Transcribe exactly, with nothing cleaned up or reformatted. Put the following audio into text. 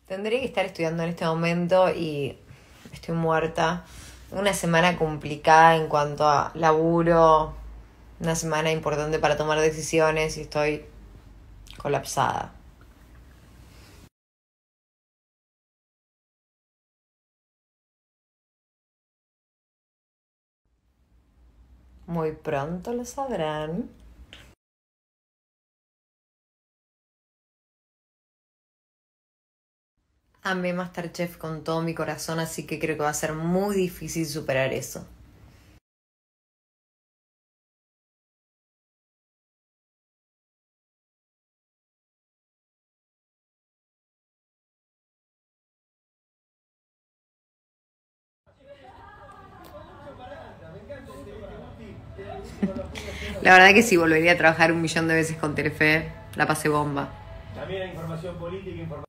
Tendría que estar estudiando en este momento y estoy muerta. Una semana complicada en cuanto a laburo, una semana importante para tomar decisiones y estoy colapsada. Muy pronto lo sabrán. Amé MasterChef con todo mi corazón, así que creo que va a ser muy difícil superar eso. La verdad que sí, volvería a trabajar un millón de veces con Telefe. La pasé bomba. También hay información política, información